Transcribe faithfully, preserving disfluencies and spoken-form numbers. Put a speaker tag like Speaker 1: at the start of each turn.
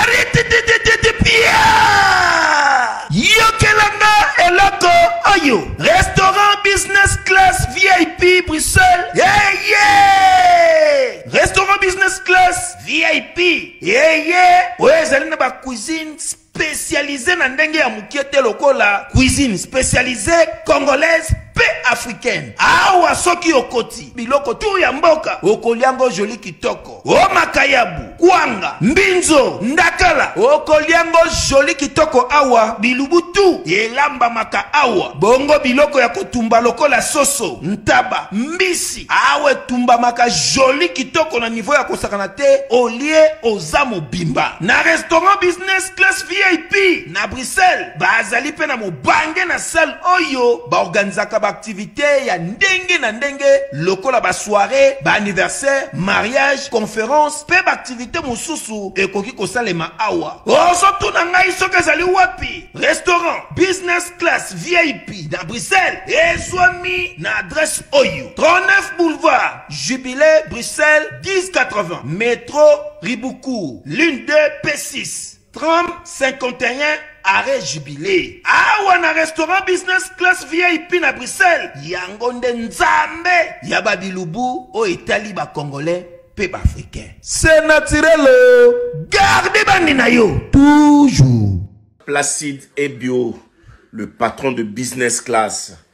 Speaker 1: Yokelanga eloko oyo. Restaurant business class V I P Bruxelles. Yeah yeah. Restaurant business class V I P. Yeah yeah. Ouais, zali na ba cuisine spécialisée na ndenge ya mukiete lokola. Cuisine spécialisée congolaise pe africaine. Awa soki okoti biloko tu ya mboka okoliango joli kitoko. O makayabu, kwanga, mbinzo, ndakala okoliango joli kitoko awa bilubutu elamba maka awa. Bongo biloko ya kotumba lokola soso, ntaba, mbisi awe tumba maka joli kitoko na niveau ya kosakana te olie ozamo bimba. Na restaurant business class V I P na Bruxelles bazali pe na mobange na salle oyo ba organizaka ba activité ya ndenge na ndenge lokola ba soirée, ba anniversaire, mariage, conférence, pe ba activité mosusu ekoki kosalema awa. Osoto na ngai soki ezali wapi? Restaurant business class V I P na Bruxelles ezwami na adresse oyo trente-neuf boulevard Jubilé Bruxelles dix quatre-vingts métro Riboucourt ligne deux P six tram cinquante et un arrêt Jubilé. Awa na restaurant business class V I P na Bruxelles yango nde nzambe ya babilubu o etali ba congolais pe ba africain. C'est naturel. Gardez bandi na yo toujours.
Speaker 2: Placide et Bio, le patron de business class.